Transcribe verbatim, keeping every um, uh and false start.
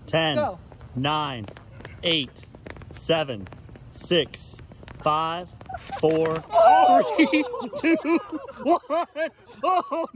ten, Go. nine, eight, seven, six, five, four, three, two, one. Oh!